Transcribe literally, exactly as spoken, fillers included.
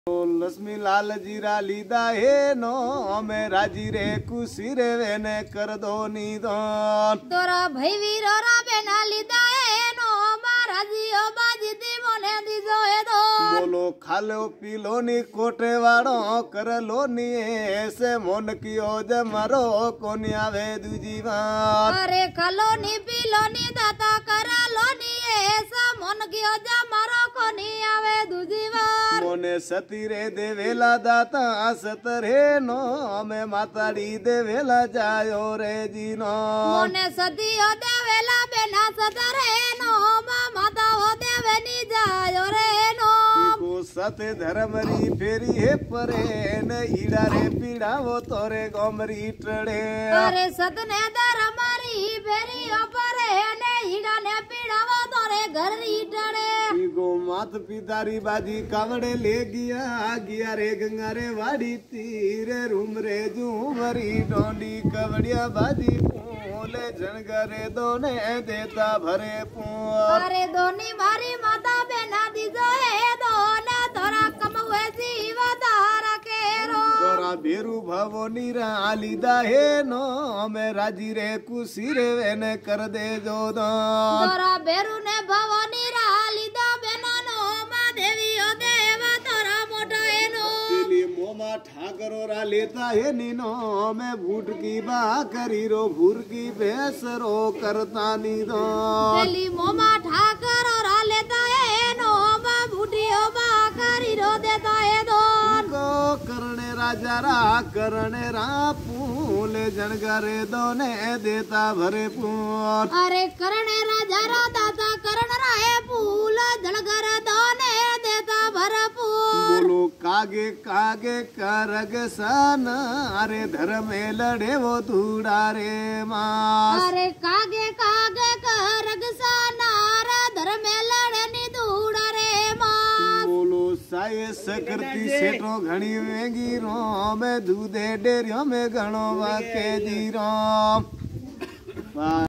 लक्ष्मी लाल जीरा लीदा हे नो में राजी रे कुसी रे वेने कर दो निदान तोरा भाई वीरो रा बेना लीदा हे नो महाराजी ओ बाजी दी मोने दी जो हे दो बोलो खालो पीलो नी कोटे वाड़ो कर लो नी ऐसे मन कियो जे मारो कोनी आवे दूजी बात अरे खालो नी पीलो नी दाता कर लो नी ऐसा मन कियो जे मारो कोनी आवे दूजी बात मोने सती रे देवेला दाता सतरे नो में माताड़ी देवेला जायो रे जीनो मोने सती ओ देवेला बेना सतरे नो माता ओ देवेनी जायो रे नो को सत धर्म री फेरी है परे न ईड़ा रे पीड़ा वो तोरे गोमरी टड़े अरे सत ने धर्म री फेरी ओ परे ने ईड़ा ने पीड़ा वो तोरे घर री टड़े गो मात पितारी बाजी कावड़े ले गया गया रे गंगा रे वाड़ी तीरे रूम रे झूमरी डोंडी कवड़िया बाजी पूले जनगरे दोने देता भरे पूर अरे दोनी मारी माता बेना दी जो है दोना तोरा कमवे जीव तारा केरो तोरा बेरू भवो नीरा आलीदा हे नो में राजी रे कुसी रे वेने कर दे जो दो तोरा बेरू ने भवनी राली दा बेना नो मा देवी ओ देव तोरा मोटा एनो तेली मोमा ठाकरो रा लेता है नीनो में भूट की बा करी रो भूर की भैंस रो करता नी दो तेली मोमा ठाकर रा लेता है नो मा बूढ़ियो बा करी रो देता है दो को करने राजा रा करने रा पूले जनगरे दोने देता भरे पूर अरे करने राजा रा दाता करण राहे फूल जलगर दोने देता भरपूर बोलो कागे कागे करग सन अरे धर्म लड़े वो धूड़ा रे मास अरे कागे कागे करग सनार धर्म लड़े नी धूड़ा रे मास बोलो साये सकरती सेठो घणी वेगी रो में दूधे डेरियो में घणो वाके जी रो